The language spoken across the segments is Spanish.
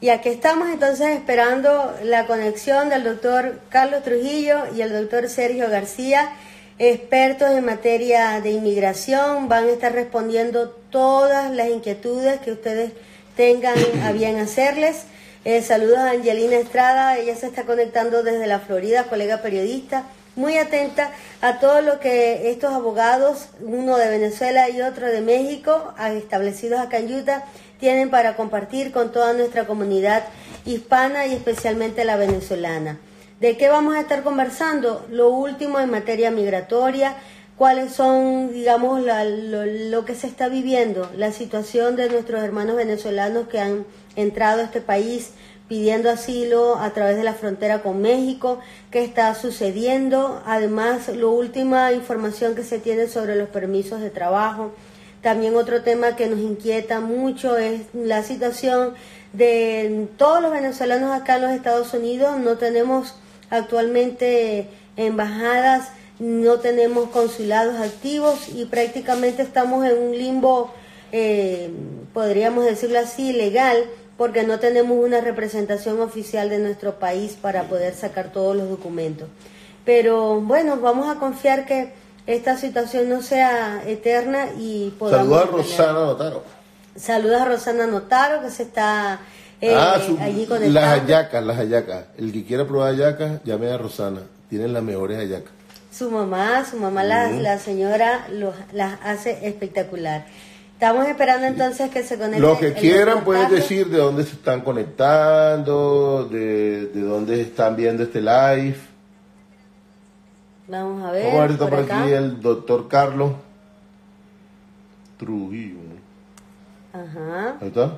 Y aquí estamos entonces esperando la conexión del doctor Carlos Trujillo y el doctor Sergio García, expertos en materia de inmigración. Van a estar respondiendo todas las inquietudes que ustedes tengan a bien hacerles. Saludos a Angelina Estrada, ella se está conectando desde la Florida, colega periodista, muy atenta a todo lo que estos abogados, uno de Venezuela y otro de México, establecidos acá en Utah, tienen para compartir con toda nuestra comunidad hispana y especialmente la venezolana. ¿De qué vamos a estar conversando? Lo último en materia migratoria, cuáles son, digamos, lo que se está viviendo, la situación de nuestros hermanos venezolanos que han entrado a este país pidiendo asilo a través de la frontera con México, qué está sucediendo, además, la última información que se tiene sobre los permisos de trabajo. También otro tema que nos inquieta mucho es la situación de todos los venezolanos acá en los Estados Unidos. No tenemos actualmente embajadas, no tenemos consulados activos y prácticamente estamos en un limbo, podríamos decirlo así, legal, porque no tenemos una representación oficial de nuestro país para poder sacar todos los documentos. Pero bueno, vamos a confiar que esta situación no sea eterna y podamos... Saluda a Rosana Notaro. Saluda a Rosana Notaro, que se está allí conectando. Las hallacas. El que quiera probar hallacas, llame a Rosana. Tienen las mejores hallacas. Su mamá, la señora, las hace espectacular. Estamos esperando entonces que se conecten. Los que quieran pueden decir de dónde se están conectando, de dónde están viendo este live. Vamos a ver. Vamos a ver por aquí el doctor Carlos Trujillo. Ajá. Ahí está.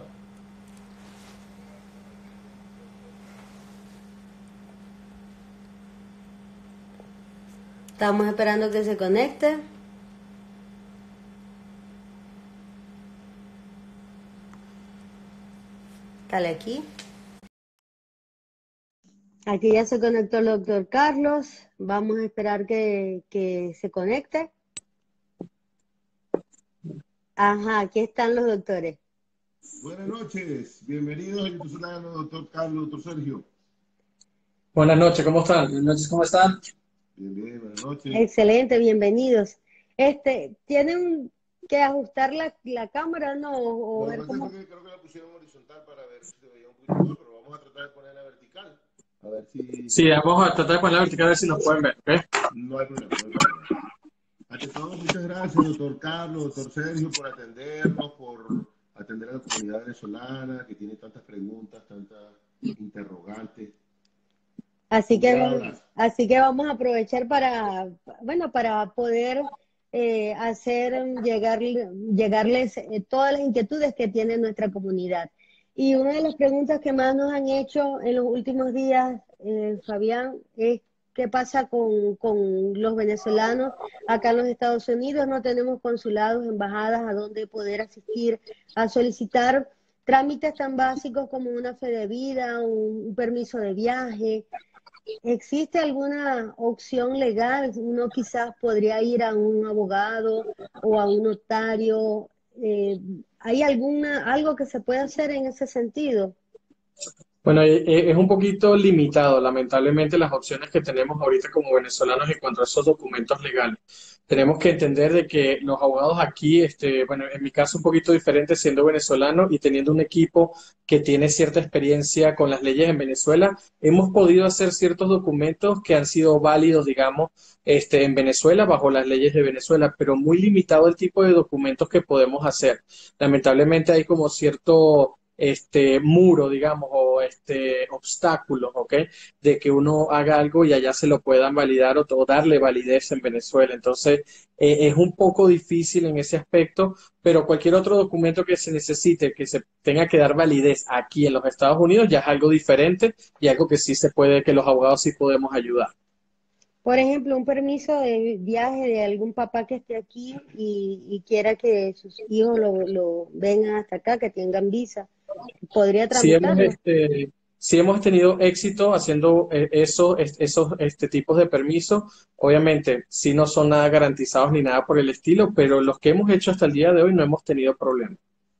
Estamos esperando que se conecte. Dale aquí. Aquí ya se conectó el doctor Carlos. Vamos a esperar que se conecte. Ajá, aquí están los doctores. Buenas noches, bienvenidos al venezolano, doctor Carlos, doctor Sergio. Buenas noches, ¿cómo están? Buenas noches, ¿cómo están? Bien, buenas noches. Excelente, bienvenidos. ¿Tienen que ajustar la cámara, no? O ver cómo... Creo que la pusieron horizontal para ver si se veía un poquito mejor, pero vamos a tratar de ponerla vertical. A ver si... Sí, vamos a tratar de ponerla vertical a ver si nos pueden ver, ¿ok? No hay problema, no hay problema. Ante todo, muchas gracias, doctor Carlos, doctor Sergio, por atendernos, por atender a la comunidad venezolana que tiene tantas preguntas, tantas interrogantes. Así que vamos a aprovechar para poder hacer llegarles todas las inquietudes que tiene nuestra comunidad. Y una de las preguntas que más nos han hecho en los últimos días, Fabián, es qué pasa con los venezolanos acá en los Estados Unidos. No tenemos consulados, embajadas a donde poder asistir a solicitar trámites tan básicos como una fe de vida, un permiso de viaje. ¿Existe alguna opción legal? Uno quizás podría ir a un abogado o a un notario. ¿Hay algo que se puede hacer en ese sentido? Bueno, es un poquito limitado, lamentablemente, las opciones que tenemos ahorita como venezolanos en cuanto a esos documentos legales. Tenemos que entender de que los abogados aquí, bueno, en mi caso un poquito diferente siendo venezolano y teniendo un equipo que tiene cierta experiencia con las leyes en Venezuela, hemos podido hacer ciertos documentos que han sido válidos, digamos, en Venezuela bajo las leyes de Venezuela, pero muy limitado el tipo de documentos que podemos hacer. Lamentablemente hay como cierto muro, digamos, o obstáculos, ¿ok? De que uno haga algo y allá se lo puedan validar o darle validez en Venezuela. Entonces, es un poco difícil en ese aspecto, pero cualquier otro documento que se necesite, que se tenga que dar validez aquí en los Estados Unidos, ya es algo diferente y algo que sí se puede, que los abogados sí podemos ayudar. Por ejemplo, un permiso de viaje de algún papá que esté aquí y quiera que sus hijos lo vengan hasta acá, que tengan visa. ¿Podría tramitarlo? Sí hemos tenido éxito haciendo esos tipos de permisos. Obviamente, sí no son nada garantizados ni nada por el estilo, pero los que hemos hecho hasta el día de hoy no hemos tenido problemas.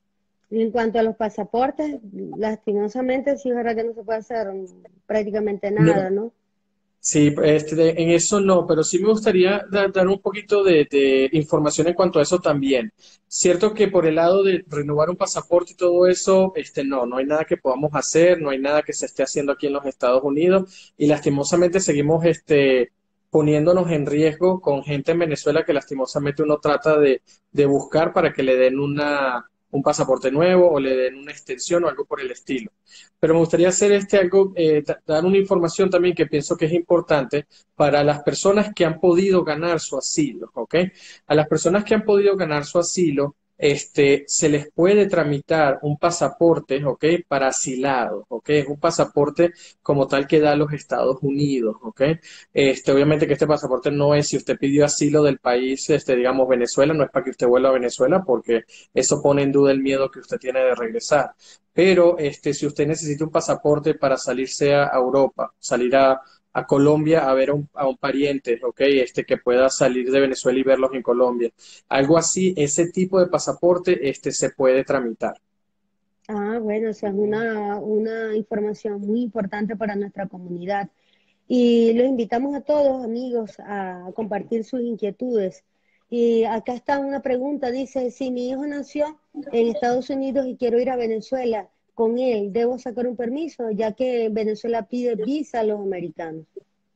Y en cuanto a los pasaportes, lastimosamente sí es verdad que no se puede hacer prácticamente nada, No, ¿no? sí, en eso no, pero sí me gustaría dar un poquito de información en cuanto a eso también. Cierto que por el lado de renovar un pasaporte y todo eso, no hay nada que podamos hacer, no hay nada que se esté haciendo aquí en los Estados Unidos y lastimosamente seguimos poniéndonos en riesgo con gente en Venezuela que lastimosamente uno trata de buscar para que le den un pasaporte nuevo o le den una extensión o algo por el estilo. Pero me gustaría hacer algo, dar una información también que pienso que es importante para las personas que han podido ganar su asilo, ¿ok? A las personas que han podido ganar su asilo, se les puede tramitar un pasaporte, ¿ok? Para asilados, ¿ok? Es un pasaporte como tal que da los Estados Unidos, ¿ok? Obviamente que este pasaporte no es si usted pidió asilo del país, digamos Venezuela, no es para que usted vuelva a Venezuela porque eso pone en duda el miedo que usted tiene de regresar. Pero si usted necesita un pasaporte para salirse a Europa, salir a Colombia a ver a un pariente, ¿ok? Que pueda salir de Venezuela y verlos en Colombia. Algo así, ese tipo de pasaporte, se puede tramitar. Ah, bueno, esa es una información muy importante para nuestra comunidad. Y los invitamos a todos, amigos, a compartir sus inquietudes. Y acá está una pregunta, dice, si mi hijo nació en Estados Unidos y quiero ir a Venezuela con él, ¿debo sacar un permiso? Ya que Venezuela pide visa a los americanos.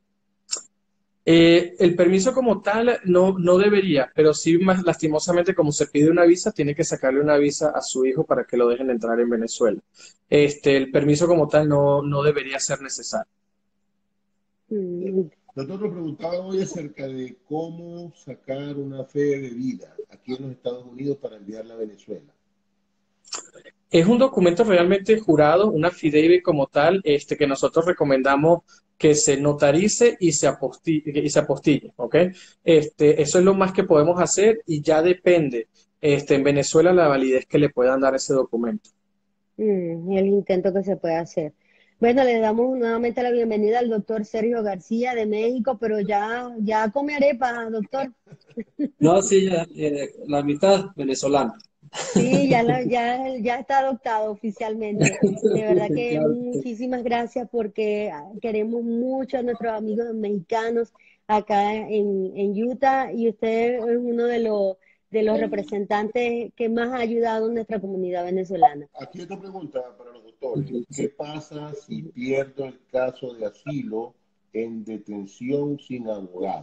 El permiso como tal no debería, pero sí más lastimosamente como se pide una visa, tiene que sacarle una visa a su hijo para que lo dejen entrar en Venezuela. El permiso como tal no debería ser necesario. Mm, Doctor, nos preguntaba hoy acerca de cómo sacar una fe de vida aquí en los Estados Unidos para enviarla a Venezuela. Es un documento realmente jurado, una affidavit como tal, que nosotros recomendamos que se notarice y se apostille, ¿ok? Eso es lo más que podemos hacer y ya depende, en Venezuela la validez que le puedan dar ese documento. el intento que se puede hacer. Bueno, le damos nuevamente la bienvenida al doctor Sergio García de México, pero ya come arepa, doctor. No, sí, ya, la mitad venezolana. Sí, ya está adoptado oficialmente. De verdad que Claro. muchísimas gracias porque queremos mucho a nuestros amigos mexicanos acá en Utah y usted es uno de los representantes que más ha ayudado a nuestra comunidad venezolana. Aquí esta pregunta para los doctores. ¿Qué pasa si pierdo el caso de asilo en detención sin abogado?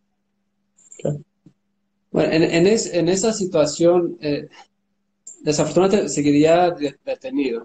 Bueno, en esa situación, desafortunadamente seguiría detenido.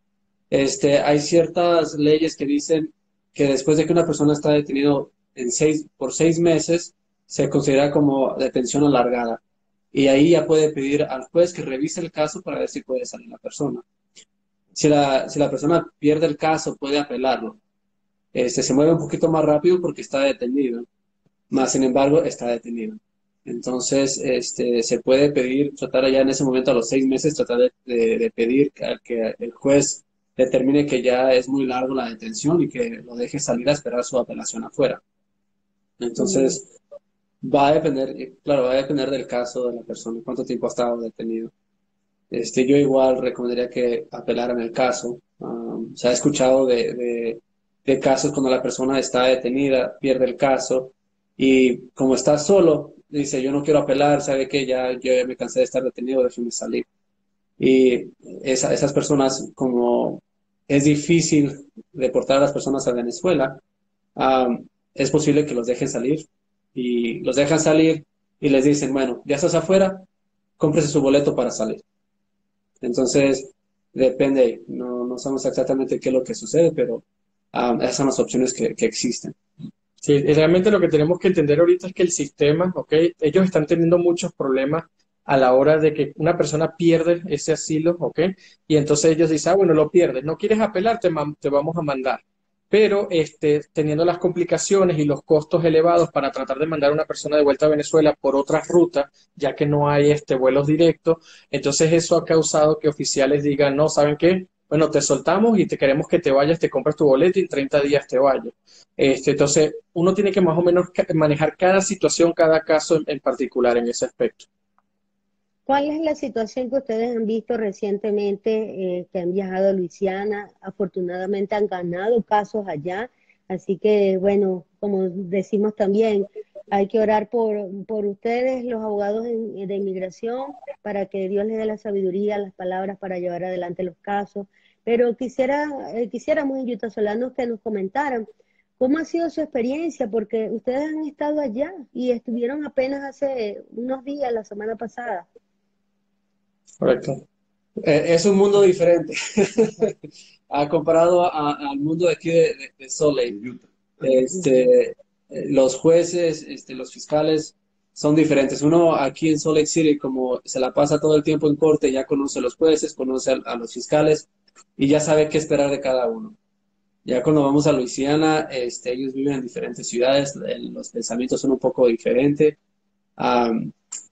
Hay ciertas leyes que dicen que después de que una persona está detenido por 6 meses, se considera como detención alargada. Y ahí ya puede pedir al juez que revise el caso para ver si puede salir la persona. Si la persona pierde el caso, puede apelarlo. Se mueve un poquito más rápido porque está detenido, más sin embargo está detenido. Entonces, se puede pedir, tratar ya en ese momento a los 6 meses, tratar de pedir que el juez determine que ya es muy largo la detención y que lo deje salir a esperar su apelación afuera. Mm, Entonces, va a depender, claro, va a depender del caso de la persona, cuánto tiempo ha estado detenido. Yo igual recomendaría que apelaran el caso. Se ha escuchado de casos cuando la persona está detenida, pierde el caso y como está solo, dice, yo no quiero apelar, sabe que ya yo ya me cansé de estar detenido, déjeme salir. Y esas personas, como es difícil deportar a las personas a Venezuela, es posible que los dejen salir y los dejan salir y les dicen, bueno, ya estás afuera, cómprese su boleto para salir. Entonces, depende, no sabemos exactamente qué es lo que sucede, pero esas son las opciones que existen. Sí, y realmente lo que tenemos que entender ahorita es que el sistema, ¿ok? Ellos están teniendo muchos problemas a la hora de que una persona pierde ese asilo, ¿ok? Y entonces ellos dicen, bueno, lo pierdes, no quieres apelar, te vamos a mandar. Pero teniendo las complicaciones y los costos elevados para tratar de mandar a una persona de vuelta a Venezuela por otras rutas, ya que no hay vuelos directos, entonces eso ha causado que oficiales digan, no, ¿saben qué? Bueno, te soltamos y te queremos que te vayas, te compras tu boleto y en 30 días te vayas. Entonces, uno tiene que más o menos manejar cada situación, cada caso en particular en ese aspecto. ¿Cuál es la situación que ustedes han visto recientemente que han viajado a Luisiana? Afortunadamente han ganado casos allá, así que bueno, como decimos también, hay que orar por ustedes, los abogados de inmigración, para que Dios les dé la sabiduría, las palabras para llevar adelante los casos. Pero quisiéramos en Utah Solanos que nos comentaran cómo ha sido su experiencia, porque ustedes han estado allá y estuvieron apenas hace unos días, la semana pasada. Correcto. Es un mundo diferente comparado al mundo de aquí de Salt Lake. En Utah. Este, los jueces, los fiscales son diferentes. Uno aquí en Salt Lake City, como se la pasa todo el tiempo en corte, ya conoce a los jueces, conoce a los fiscales y ya sabe qué esperar de cada uno. Ya cuando vamos a Luisiana, ellos viven en diferentes ciudades, los pensamientos son un poco diferentes. Am,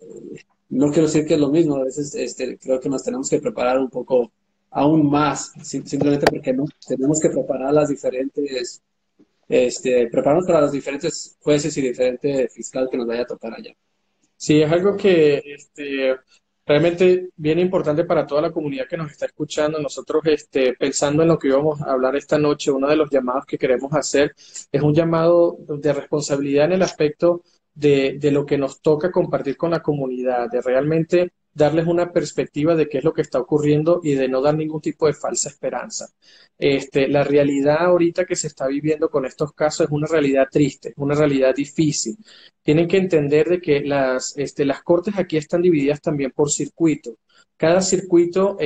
no quiero decir que es lo mismo, a veces creo que nos tenemos que preparar un poco aún más, simplemente porque no tenemos que preparar las diferentes, prepararnos para los diferentes jueces y diferente fiscal que nos vaya a tocar allá. Sí, es algo que realmente bien importante para toda la comunidad que nos está escuchando. Nosotros, pensando en lo que íbamos a hablar esta noche, uno de los llamados que queremos hacer es un llamado de responsabilidad en el aspecto de lo que nos toca compartir con la comunidad, de realmente darles una perspectiva de qué es lo que está ocurriendo y de no dar ningún tipo de falsa esperanza. La realidad ahorita que se está viviendo con estos casos es una realidad triste, es una realidad difícil. Tienen que entender de que las cortes aquí están divididas también por circuito. Cada circuito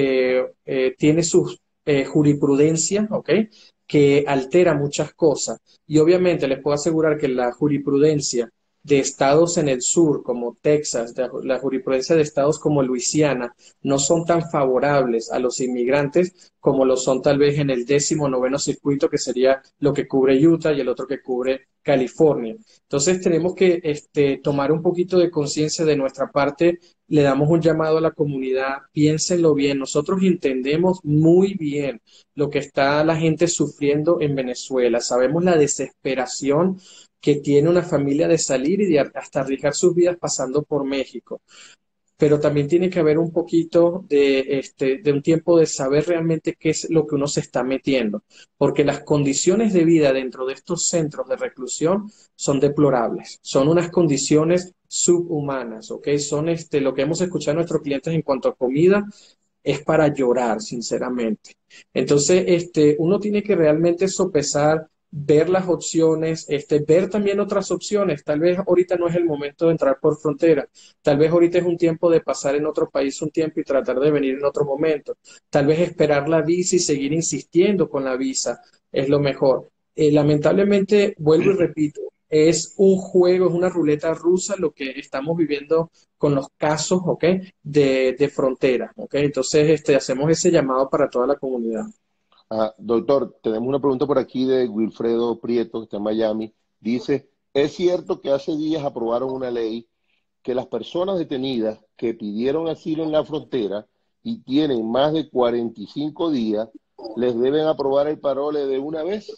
tiene sus jurisprudencia, ¿ok? Que altera muchas cosas. Y obviamente les puedo asegurar que la jurisprudencia de estados en el sur, como Texas, de la jurisprudencia de estados como Luisiana, no son tan favorables a los inmigrantes como lo son tal vez en el 19º circuito, que sería lo que cubre Utah y el otro que cubre California. Entonces tenemos que tomar un poquito de conciencia de nuestra parte, le damos un llamado a la comunidad, piénsenlo bien, nosotros entendemos muy bien lo que está la gente sufriendo en Venezuela, sabemos la desesperación que tiene una familia de salir y de hasta arriesgar sus vidas pasando por México. Pero también tiene que haber un poquito de un tiempo de saber realmente qué es lo que uno se está metiendo, porque las condiciones de vida dentro de estos centros de reclusión son deplorables, son unas condiciones subhumanas, ¿ok? Son lo que hemos escuchado a nuestros clientes en cuanto a comida, es para llorar, sinceramente. Entonces, uno tiene que realmente sopesar, ver las opciones, ver también otras opciones. Tal vez ahorita no es el momento de entrar por frontera. Tal vez ahorita es un tiempo de pasar en otro país un tiempo y tratar de venir en otro momento. Tal vez esperar la visa y seguir insistiendo con la visa es lo mejor. Lamentablemente, vuelvo y repito, es un juego, es una ruleta rusa lo que estamos viviendo con los casos, ¿ok? De frontera, ¿ok? Entonces, hacemos ese llamado para toda la comunidad. Doctor, tenemos una pregunta por aquí de Wilfredo Prieto, que está en Miami. Dice, ¿es cierto que hace días aprobaron una ley que las personas detenidas que pidieron asilo en la frontera y tienen más de 45 días, les deben aprobar el parole de una vez?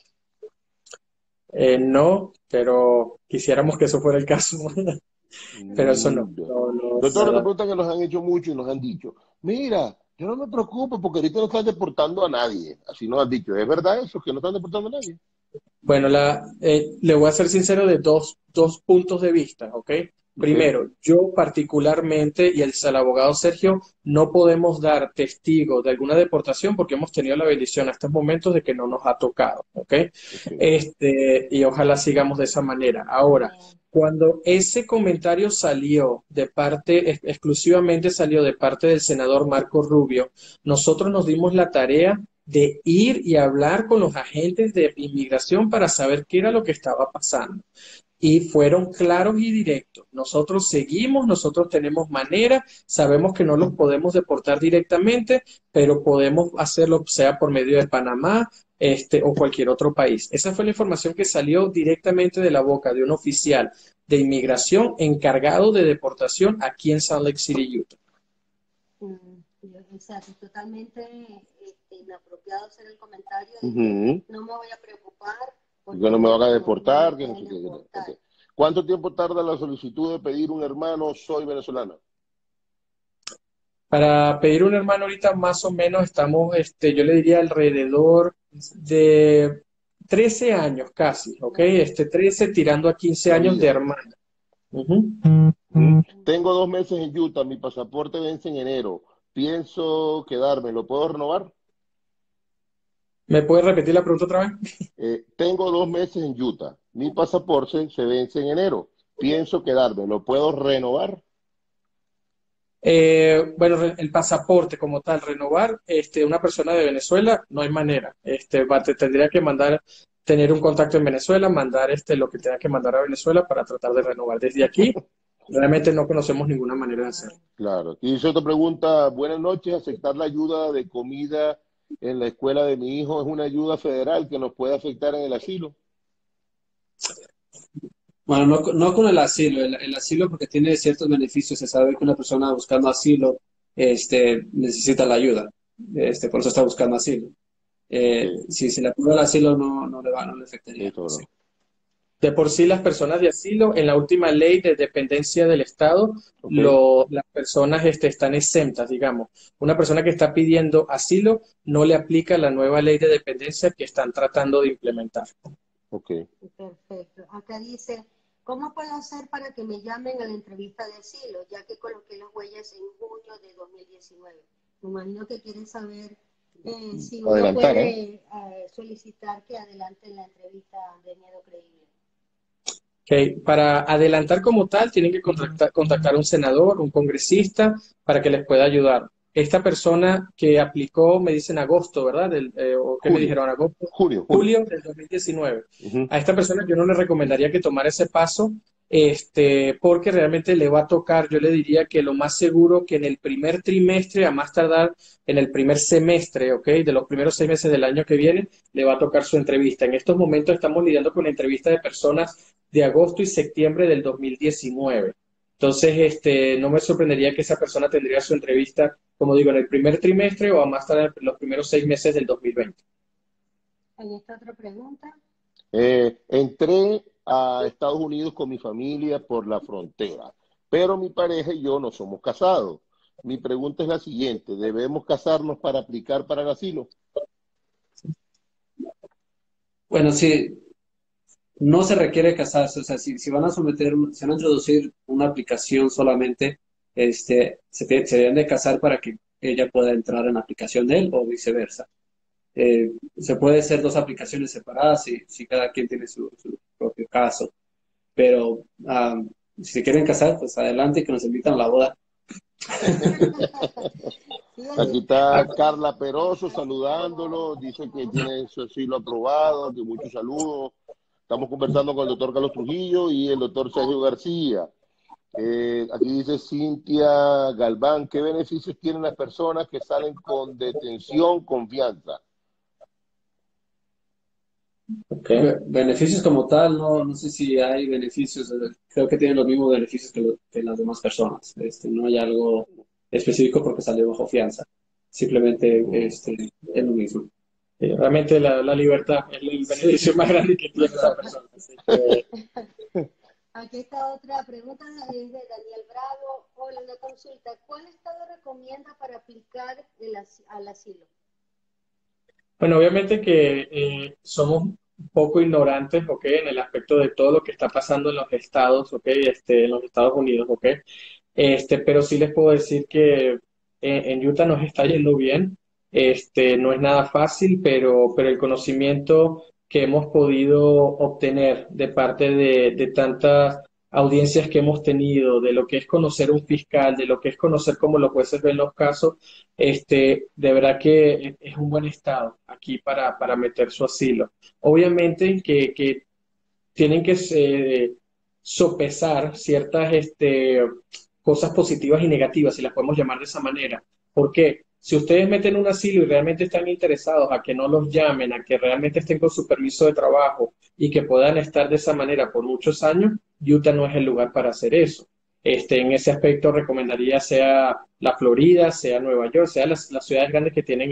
No, pero quisiéramos que eso fuera el caso. Pero eso no. Doctor, una pregunta que nos han hecho mucho y nos han dicho, mira, yo no me preocupo porque ahorita no están deportando a nadie. Así nos han dicho. ¿Es verdad eso, que no están deportando a nadie? Bueno, le voy a ser sincero de dos puntos de vista, ¿ok? Primero, yo particularmente y el abogado Sergio no podemos dar testigo de alguna deportación porque hemos tenido la bendición hasta estos momentos de que no nos ha tocado, ¿ok? Y ojalá sigamos de esa manera. Ahora, cuando ese comentario salió exclusivamente salió de parte del senador Marco Rubio, nosotros nos dimos la tarea de ir y hablar con los agentes de inmigración para saber qué era lo que estaba pasando. Y fueron claros y directos. Nosotros seguimos, nosotros tenemos manera, sabemos que no los podemos deportar directamente, pero podemos hacerlo sea por medio de Panamá, o cualquier otro país. Esa fue la información que salió directamente de la boca de un oficial de inmigración encargado de deportación aquí en Salt Lake City, Utah. Exacto, totalmente inapropiado hacer el comentario de que no me voy a preocupar porque no me van a deportar. ¿Cuánto tiempo tarda la solicitud de pedir un hermano soy venezolano? Para pedir un hermano ahorita más o menos estamos, yo le diría alrededor de 13 años casi, ¿ok? 13 tirando a 15 La años de vida. hermano. Ujú. Tengo 2 meses en Utah, mi pasaporte vence en enero. Pienso quedarme, ¿lo puedo renovar? ¿Me puedes repetir la pregunta otra vez? Tengo 2 meses en Utah, mi pasaporte se vence en enero. Pienso quedarme, ¿lo puedo renovar? Bueno, el pasaporte como tal, renovar, una persona de Venezuela, no hay manera. Te tendría que mandar, tener un contacto en Venezuela, mandar lo que tenga que mandar a Venezuela para tratar de renovar. Desde aquí, realmente no conocemos ninguna manera de hacerlo. Claro. Y hizo otra pregunta, buenas noches, aceptar la ayuda de comida en la escuela de mi hijo es una ayuda federal que nos puede afectar en el asilo. Bueno, no con el asilo, el asilo porque tiene ciertos beneficios, se sabe que una persona buscando asilo, necesita la ayuda, por eso está buscando asilo. Ok, Si se le aprueba el asilo, no le afectaría, listo, ¿no? Sí. bro. De por sí, las personas de asilo, en la última ley de dependencia del Estado, Ok, las personas están exentas, digamos. Una persona que está pidiendo asilo no le aplica la nueva ley de dependencia que están tratando de implementar. ok. Perfecto. Acá dice, ¿cómo puedo hacer para que me llamen a la entrevista de asilo, ya que coloqué las huellas en junio de 2019? Me imagino que quieren saber si uno Adelantar, ¿eh? puede solicitar que adelante la entrevista de miedo creíble. Ok, para adelantar como tal, tienen que contactar a un senador, un congresista, para que les pueda ayudar. Esta persona que aplicó, me dicen agosto, ¿verdad? ¿O qué me Julio, dijeron? Agosto, julio. julio del 2019. Ujú. A esta persona yo no le recomendaría que tomara ese paso, porque realmente le va a tocar, yo le diría que lo más seguro que en el primer trimestre, a más tardar en el primer semestre, ¿ok? De los primeros 6 meses del año que viene, le va a tocar su entrevista. En estos momentos estamos lidiando con la entrevista de personas de agosto y septiembre del 2019. Entonces, no me sorprendería que esa persona tendría su entrevista, como digo, en el primer trimestre o a más tarde en los primeros 6 meses del 2020. Ahí está otra pregunta. Entré a Estados Unidos con mi familia por la frontera, pero mi pareja y yo no somos casados. Mi pregunta es la siguiente, ¿debemos casarnos para aplicar para el asilo? Bueno, sí, no se requiere casarse, o sea, si van a si van a introducir una aplicación solamente, se deben de casar para que ella pueda entrar en la aplicación de él o viceversa. Se puede hacer dos aplicaciones separadas si cada quien tiene su propio caso, pero si se quieren casar, pues adelante y que nos invitan a la boda. Aquí está Carla Peroso saludándolo, dice que tiene su asilo aprobado, que muchos saludos. Estamos conversando con el doctor Carlos Trujillo y el doctor Sergio García. Aquí dice Cintia Galván, ¿qué beneficios tienen las personas que salen con detención confianza? Okay. Beneficios como tal, no sé si hay beneficios, creo que tienen los mismos beneficios que las demás personas. No hay algo específico porque salió bajo fianza. Simplemente Mm. es lo mismo. Realmente la libertad es el beneficio más grande que tiene esa persona. Así que, Aquí está otra pregunta, es de Daniel Bravo. Hola, una consulta. ¿Cuál estado recomienda para aplicar al asilo? bueno, obviamente que somos un poco ignorantes, ¿ok? En el aspecto de todo lo que está pasando en los estados, ¿ok? En los Estados Unidos, ¿ok? Pero sí les puedo decir que en Utah nos está yendo bien. No es nada fácil, pero el conocimiento que hemos podido obtener de parte de tantas audiencias que hemos tenido, de lo que es conocer un fiscal, de lo que es conocer cómo los jueces ven los casos, de verdad que es un buen estado aquí para meter su asilo. Obviamente que tienen que sopesar ciertas cosas positivas y negativas, si las podemos llamar de esa manera. Porque si ustedes meten un asilo y realmente están interesados a que no los llamen, a que realmente estén con su permiso de trabajo y que puedan estar de esa manera por muchos años, Utah no es el lugar para hacer eso. En ese aspecto recomendaría sea la Florida, sea Nueva York, sea las ciudades grandes que tienen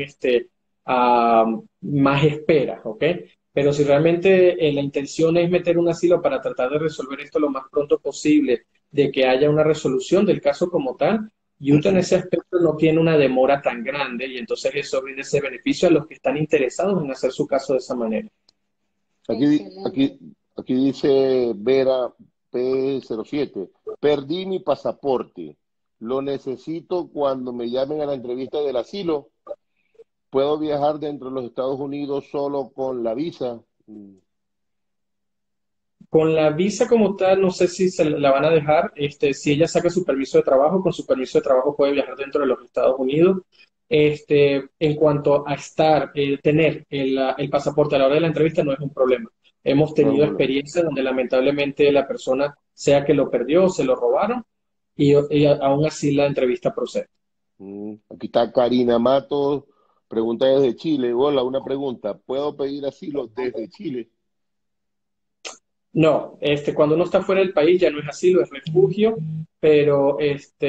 más esperas, ¿ok? Pero si realmente la intención es meter un asilo para tratar de resolver esto lo más pronto posible, de que haya una resolución del caso como tal, Utah en ese aspecto no tiene una demora tan grande y entonces eso brinda ese beneficio a los que están interesados en hacer su caso de esa manera. Aquí, aquí dice Vera P07, perdí mi pasaporte, lo necesito cuando me llamen a la entrevista del asilo. ¿Puedo viajar dentro de los Estados Unidos solo con la visa? Con la visa como tal, no sé si se la van a dejar. Si ella saca su permiso de trabajo, con su permiso de trabajo puede viajar dentro de los Estados Unidos. En cuanto a tener el pasaporte a la hora de la entrevista no es un problema. Hemos No es un tenido problema. experiencias donde lamentablemente la persona, sea que lo perdió o se lo robaron, y aún así la entrevista procede. Aquí está Karina Matos, pregunta desde Chile. Hola, una pregunta. ¿Puedo pedir asilo desde Chile? No, cuando uno está fuera del país ya no es asilo, es refugio, pero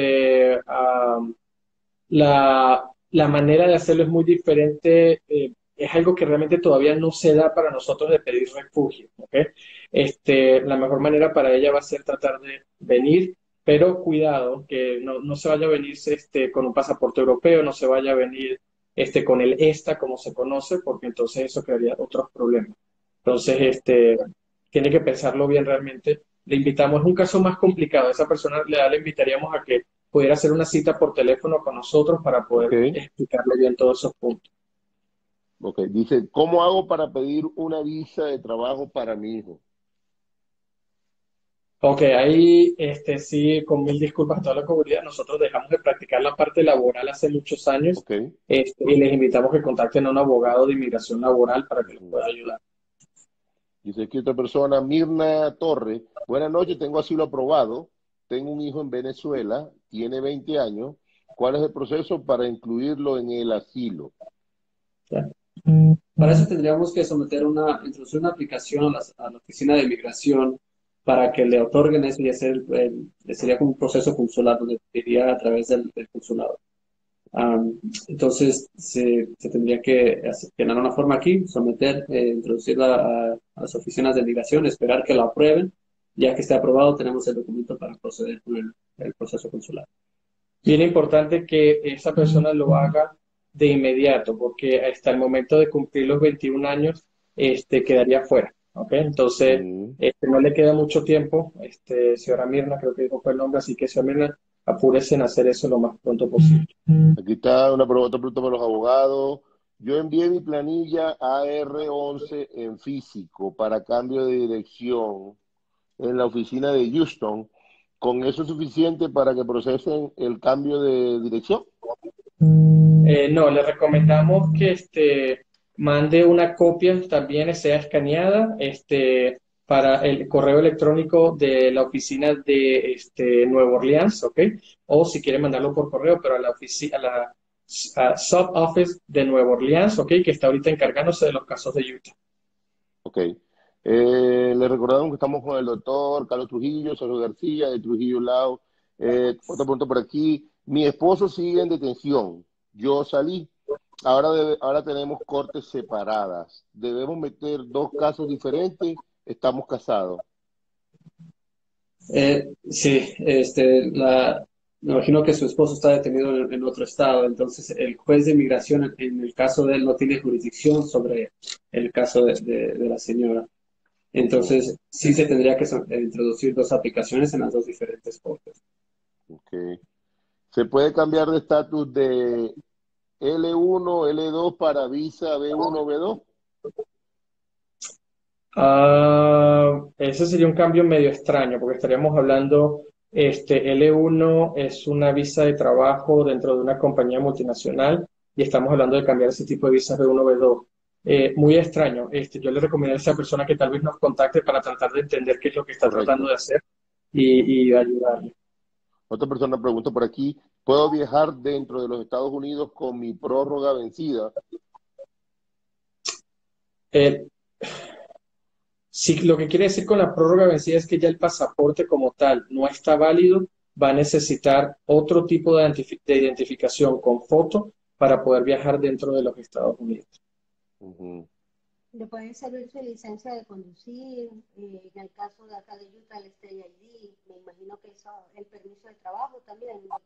la manera de hacerlo es muy diferente. Es algo que realmente todavía no se da para nosotros de pedir refugio, ¿ok? La mejor manera para ella va a ser tratar de venir, pero cuidado, que no se vaya a venir con un pasaporte europeo, no se vaya a venir con el ESTA, como se conoce, porque entonces eso crearía otros problemas. Entonces, Ya. tiene que pensarlo bien realmente. Le invitamos, es un caso más complicado. A esa persona le invitaríamos a que pudiera hacer una cita por teléfono con nosotros para Ok, poder explicarle bien todos esos puntos. ok. Dice, ¿cómo hago para pedir una visa de trabajo para mi hijo? Ok, ahí sí, con mil disculpas a toda la comunidad, nosotros dejamos de practicar la parte laboral hace muchos años, Ok. y les invitamos que contacten a un abogado de inmigración laboral para que les Ujú. pueda ayudar. Dice aquí otra persona, Mirna Torre. Buenas noches, tengo asilo aprobado. Tengo un hijo en Venezuela, tiene 20 años. ¿Cuál es el proceso para incluirlo en el asilo? ¿Ya? Para eso tendríamos que introducir una aplicación a la oficina de migración para que le otorguen eso y sería como un proceso consular donde iría a través del consulado. Entonces, se tendría que llenar una forma aquí, introducirla a las oficinas de migración, esperar que la aprueben. Ya que esté aprobado, tenemos el documento para proceder con el proceso consular. Bien importante que esa persona lo haga de inmediato, porque hasta el momento de cumplir los 21 años, quedaría fuera, ¿ok? Entonces, Mm. no le queda mucho tiempo, señora Mirna, creo que dijo fue el nombre, así que señora Mirna, apúrese en hacer eso lo más pronto posible. Aquí está otra pregunta para los abogados. Yo envié mi planilla AR11 en físico para cambio de dirección en la oficina de Houston. ¿Con eso es suficiente para que procesen el cambio de dirección? No, le recomendamos que mande una copia, también sea escaneada, para el correo electrónico de la oficina de Nueva Orleans, ¿ok? O si quiere mandarlo por correo, pero a la oficina, a sub-office de Nueva Orleans, ¿ok? Que está ahorita encargándose de los casos de Utah. Ok. Le recordamos que estamos con el doctor Carlos Trujillo, Sergio García, de Trujillo Lao. Otra pregunta por aquí. Mi esposo sigue en detención. Yo salí. Ahora tenemos cortes separadas. ¿Debemos meter dos casos diferentes? Estamos casados. Sí, me imagino que su esposo está detenido en otro estado, entonces el juez de inmigración en el caso de él no tiene jurisdicción sobre el caso de la señora. Ujú. Entonces sí se tendría que introducir dos aplicaciones en las dos diferentes cortes. Ok. ¿Se puede cambiar de estatus de L1, L2 para visa B1, B2? Ese sería un cambio medio extraño, porque estaríamos hablando, L1 es una visa de trabajo dentro de una compañía multinacional y estamos hablando de cambiar ese tipo de visas B1, B2. Muy extraño. Yo le recomendaría a esa persona que tal vez nos contacte para tratar de entender qué es lo que está tratando Correcto. de hacer y ayudarle. Otra persona pregunta por aquí, ¿puedo viajar dentro de los Estados Unidos con mi prórroga vencida? Eh, Si lo que quiere decir con la prórroga vencida es que ya el pasaporte como tal no está válido, va a necesitar otro tipo de identificación con foto para poder viajar dentro de los Estados Unidos. Ujú. Le puede servir su licencia de conducir, en el caso de acá de Utah, el State ID, me imagino que eso, el permiso de trabajo también, doctor.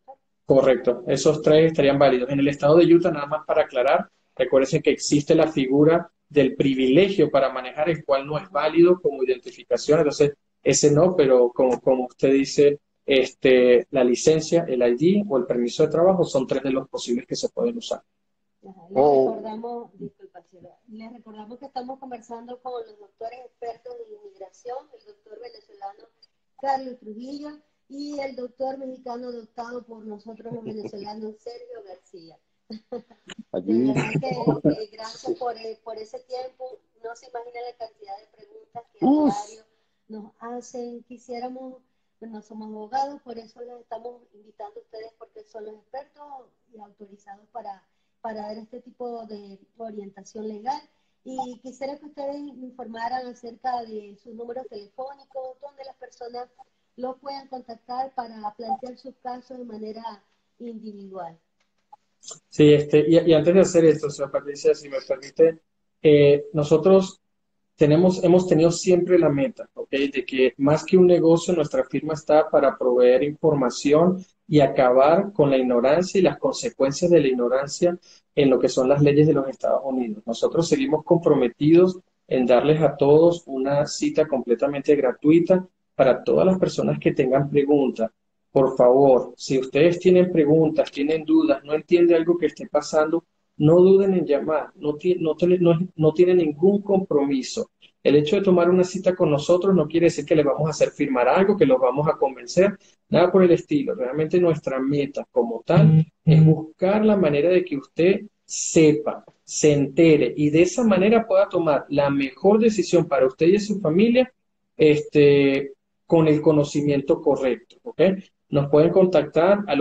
Correcto, esos tres estarían válidos. En el estado de Utah, nada más para aclarar, recuerden que existe la figura del privilegio para manejar, el cual no es válido como identificación, entonces ese no, pero como usted dice, la licencia, el ID o el permiso de trabajo son tres de los posibles que se pueden usar. Ajá. Les recordamos que estamos conversando con los doctores expertos en inmigración, el doctor venezolano Carlos Trujillo y el doctor mexicano adoptado por nosotros los venezolanos, Sergio García. De verdad que gracias por ese tiempo. No se imagina la cantidad de preguntas que a diario nos hacen. Quisiéramos, no somos abogados, por eso les estamos invitando a ustedes porque son los expertos y autorizados para dar este tipo de orientación legal. Y quisiera que ustedes informaran acerca de sus números telefónicos, donde las personas lo puedan contactar para plantear sus casos de manera individual. Sí, y antes de hacer esto, señora Patricia, si me permite, nosotros hemos tenido siempre la meta, ¿ok? De que más que un negocio, nuestra firma está para proveer información y acabar con la ignorancia y las consecuencias de la ignorancia en lo que son las leyes de los Estados Unidos. Nosotros seguimos comprometidos en darles a todos una cita completamente gratuita para todas las personas que tengan preguntas. Por favor, si ustedes tienen preguntas, tienen dudas, no entienden algo que esté pasando, no duden en llamar, no tiene ningún compromiso. El hecho de tomar una cita con nosotros no quiere decir que le vamos a hacer firmar algo, que los vamos a convencer, nada por el estilo. Realmente nuestra meta como tal es buscar la manera de que usted sepa, se entere y de esa manera pueda tomar la mejor decisión para usted y su familia, con el conocimiento correcto, ¿ok? Nos pueden contactar al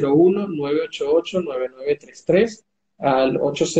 801-988-9933, al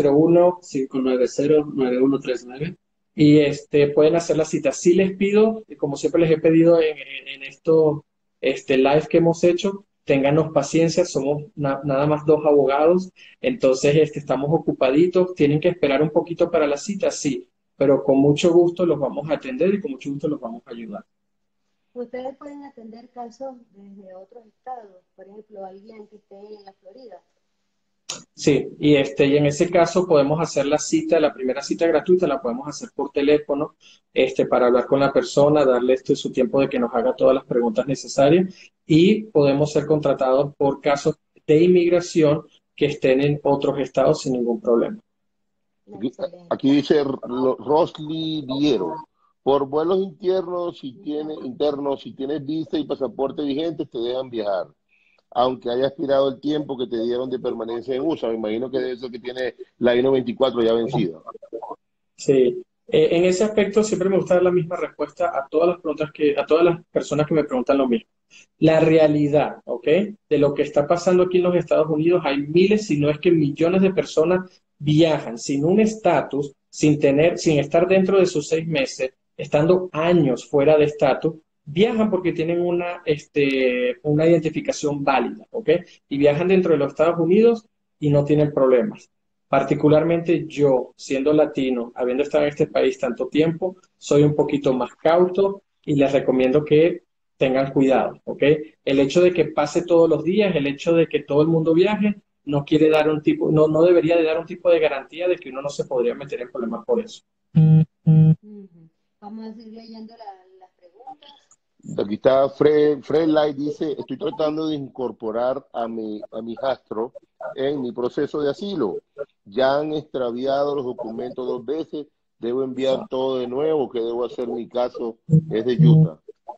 801-590-9139 y pueden hacer la cita. Sí les pido, como siempre les he pedido en estos live que hemos hecho, ténganos paciencia, somos nada más dos abogados, entonces estamos ocupaditos, tienen que esperar un poquito para la cita, sí, pero con mucho gusto los vamos a atender y con mucho gusto los vamos a ayudar. Ustedes pueden atender casos desde otros estados, por ejemplo, alguien que esté en la Florida. Sí, y en ese caso podemos hacer la primera cita gratuita la podemos hacer por teléfono, para hablar con la persona, darle su tiempo de que nos haga todas las preguntas necesarias y podemos ser contratados por casos de inmigración que estén en otros estados sin ningún problema. Aquí dice Rosly Viero. Por vuelos internos, si tienes visa y pasaporte vigentes, te dejan viajar, aunque haya expirado el tiempo que te dieron de permanencia en USA. Me imagino que debe ser que tiene la I-94 ya vencida. Sí, en ese aspecto siempre me gusta dar la misma respuesta a todas las a todas las personas que me preguntan lo mismo. La realidad, ¿ok? De lo que está pasando aquí en los Estados Unidos, hay miles, si no es que millones de personas viajan sin un estatus, sin estar dentro de sus 6 meses, estando años fuera de estatus, viajan porque tienen una identificación válida, ¿ok? Y viajan dentro de los Estados Unidos y no tienen problemas. Particularmente yo, siendo latino, habiendo estado en este país tanto tiempo, soy un poquito más cauto y les recomiendo que tengan cuidado, ¿ok? El hecho de que pase todos los días, el hecho de que todo el mundo viaje, no debería de dar un tipo de garantía de que uno no se podría meter en problemas por eso. Vamos a seguir leyendo las preguntas. Aquí está Fred Light, dice, estoy tratando de incorporar a mi hijastro en mi proceso de asilo. Ya han extraviado los documentos 2 veces, ¿debo enviar todo de nuevo? ¿Qué debo hacer? Mi caso es de Utah.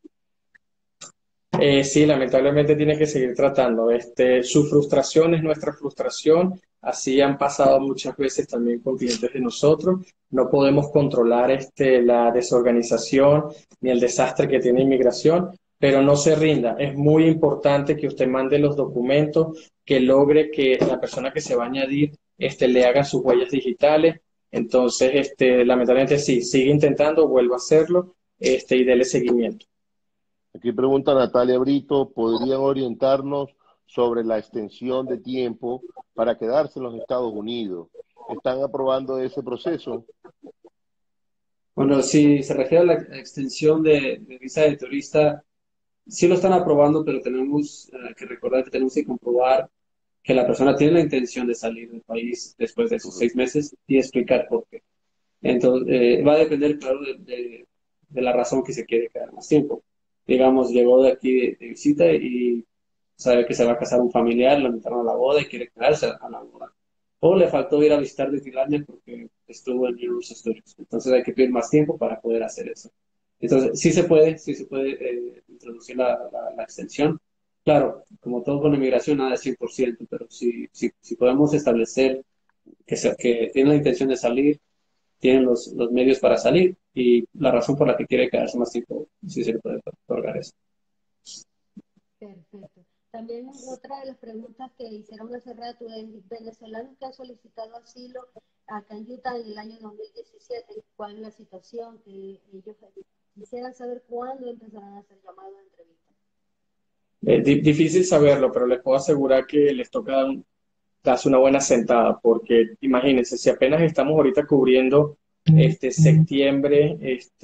Sí, lamentablemente tiene que seguir tratando. Su frustración es nuestra frustración. Así han pasado muchas veces también con clientes de nosotros. No podemos controlar la desorganización ni el desastre que tiene inmigración, pero no se rinda. Es muy importante que usted mande los documentos, que logre que la persona que se va a añadir le haga sus huellas digitales. Entonces, lamentablemente sí, sigue intentando, vuelva a hacerlo, y dele seguimiento. Aquí pregunta Natalia Brito, ¿podrían orientarnos sobre la extensión de tiempo para quedarse en los Estados Unidos? ¿Están aprobando ese proceso? Bueno, si se refiere a la extensión de visa de turista, sí lo están aprobando, pero tenemos que recordar que tenemos que comprobar que la persona tiene la intención de salir del país después de esos 6 meses y explicar por qué. Entonces, va a depender, claro, de la razón que se quiere quedar más tiempo. Digamos, llegó de aquí de visita y sabe que se va a casar un familiar, lo invitaron a la boda y quiere quedarse a la boda. O le faltó ir a visitar Disneylandia porque estuvo en Universal Studios. Entonces hay que pedir más tiempo para poder hacer eso. Entonces, sí se puede introducir la extensión. Claro, como todo con la inmigración, nada es 100%, pero si podemos establecer que tiene la intención de salir, tienen los medios para salir y la razón por la que quiere quedarse más tiempo, sí se le puede otorgar eso. Perfecto. También otra de las preguntas que hicieron hace rato es venezolanos que han solicitado asilo acá en Utah en el año 2017, ¿cuál es la situación? Que ellos quisieran saber cuándo empezarán a ser llamados a entrevistas. Difícil saberlo, pero les puedo asegurar que les toca darse una buena sentada, porque imagínense, si apenas estamos ahorita cubriendo septiembre,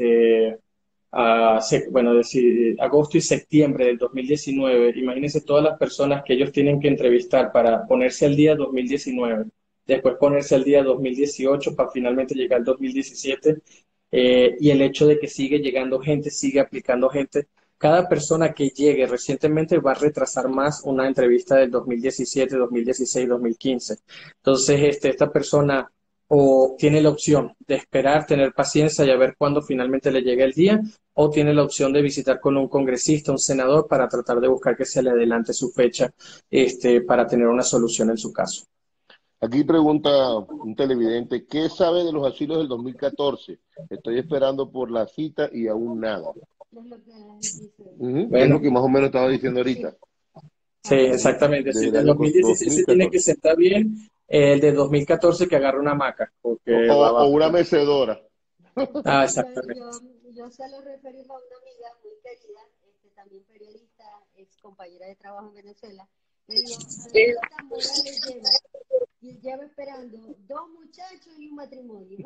bueno, decir, agosto y septiembre del 2019, imagínense todas las personas que ellos tienen que entrevistar para ponerse al día 2019, después ponerse al día 2018 para finalmente llegar al 2017, y el hecho de que sigue llegando gente, sigue aplicando gente. Cada persona que llegue recientemente va a retrasar más una entrevista del 2017, 2016, 2015. Entonces, esta persona o tiene la opción de esperar, tener paciencia y a ver cuándo finalmente le llega el día, o tiene la opción de visitar con un congresista, un senador, para tratar de buscar que se le adelante su fecha, para tener una solución en su caso. Aquí pregunta un televidente, ¿qué sabe de los asilos del 2014? Estoy esperando por la cita y aún nada. Es lo que dice. Es lo que más o menos estaba diciendo ahorita. Sí, exactamente. Si el de 2016 se tiene que sentar bien, el de 2014 que agarre una hamaca, porque o una mecedora. Ah, exactamente. Yo suelo referirme a una amiga muy querida, también periodista, ex compañera de trabajo en Venezuela. Le digo, Angelita Morales lleva esperando 2 muchachos y un matrimonio.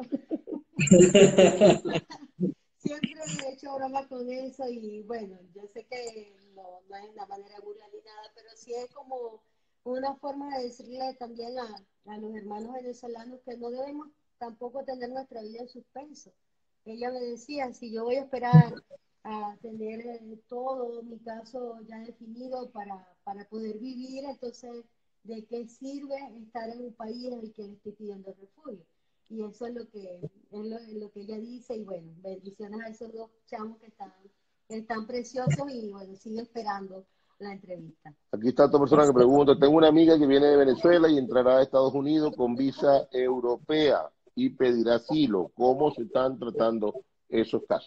Siempre me he hecho broma con eso y bueno, yo sé que no es una manera burla ni nada, pero sí es como una forma de decirle también a los hermanos venezolanos que no debemos tampoco tener nuestra vida en suspenso. Ella me decía, si yo voy a esperar a tener todo mi caso ya definido para poder vivir, entonces, ¿de qué sirve estar en un país en el que le estoy pidiendo refugio? Y eso es lo que ella dice, y bueno, bendiciones a esos 2 chamos que están preciosos y bueno, sigo esperando la entrevista. Aquí está otra persona que pregunta, tengo una amiga que viene de Venezuela y entrará a Estados Unidos con visa europea y pedirá asilo. ¿Cómo se están tratando esos casos?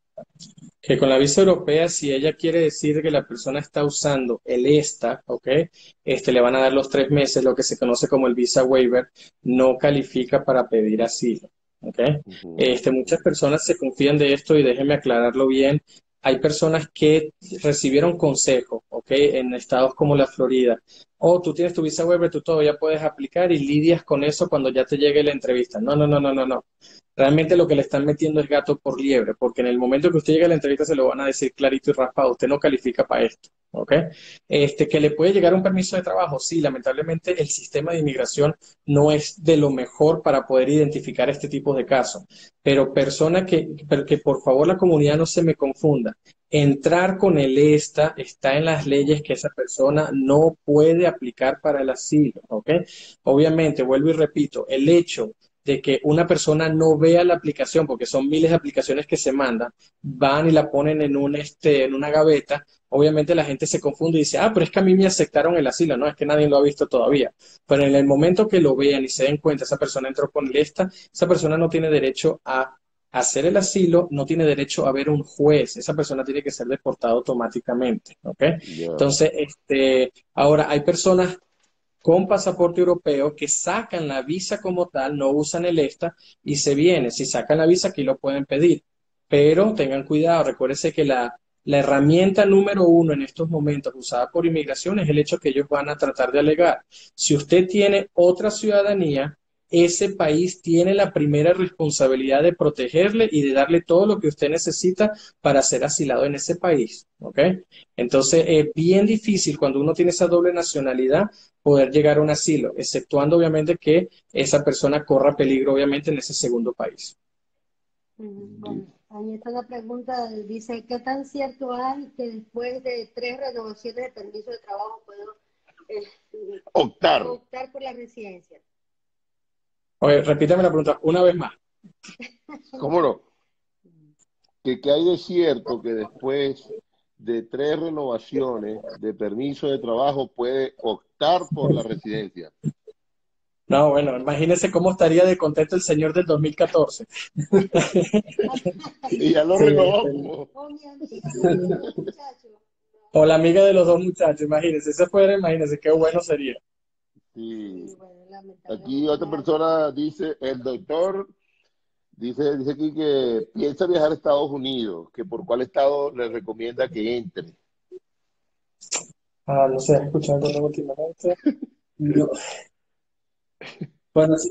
Que con la visa europea, si ella quiere decir que la persona está usando el ESTA, ¿ok? Le van a dar los 3 meses, lo que se conoce como el visa waiver, no califica para pedir asilo, ¿ok? Muchas personas se confían de esto y déjenme aclararlo bien. Hay personas que recibieron consejo, ¿ok? En estados como la Florida. Oh, tú tienes tu visa waiver, tú todavía puedes aplicar y lidias con eso cuando ya te llegue la entrevista. No, no, no, no, no, no. Realmente lo que le están metiendo es gato por liebre, porque en el momento que usted llegue a la entrevista se lo van a decir clarito y raspado, usted no califica para esto, ¿ok? Que le puede llegar un permiso de trabajo, sí, lamentablemente el sistema de inmigración no es de lo mejor para poder identificar este tipo de casos, pero que por favor la comunidad no se me confunda. Entrar con el ESTA está en las leyes que esa persona no puede aplicar para el asilo, ¿ok? Obviamente, vuelvo y repito, el hecho de que una persona no vea la aplicación, porque son miles de aplicaciones que se mandan, van y la ponen en en una gaveta, obviamente la gente se confunde y dice, ah, pero es que a mí me aceptaron el asilo, no, es que nadie lo ha visto todavía. Pero en el momento que lo vean y se den cuenta, esa persona entró con esta, esa persona no tiene derecho a hacer el asilo, no tiene derecho a ver un juez, esa persona tiene que ser deportada automáticamente, ¿ok? Yeah. Entonces, ahora hay personas con pasaporte europeo que sacan la visa como tal, no usan el ESTA y se viene. Si sacan la visa, aquí lo pueden pedir. Pero tengan cuidado, recuérdense que la herramienta número 1 en estos momentos usada por inmigración es el hecho que ellos van a tratar de alegar. Si usted tiene otra ciudadanía, ese país tiene la primera responsabilidad de protegerle y de darle todo lo que usted necesita para ser asilado en ese país, ¿ok? Entonces, es bien difícil cuando uno tiene esa doble nacionalidad poder llegar a un asilo, exceptuando obviamente que esa persona corra peligro obviamente en ese segundo país. Bueno, ahí está la pregunta, dice, ¿qué tan cierto hay que después de 3 renovaciones de permiso de trabajo puedo Optar. optar por la residencia? Oye, repítame la pregunta una vez más. ¿Cómo no? Que hay de cierto que después de 3 renovaciones de permiso de trabajo puede optar por la residencia. No, bueno, imagínese cómo estaría de contento el señor del 2014. Y ya lo Sí, renovamos. Oh, mi amiga, muchacho. o la amiga de los dos muchachos, imagínese, esa fuera, imagínese qué bueno sería. Sí. Sí, bueno, Aquí lamentablemente otra no es así. persona dice, el doctor dice aquí que piensa viajar a Estados Unidos, que por cuál estado le recomienda que entre. Ah, no sé, escuchando últimamente. No. Bueno, sí,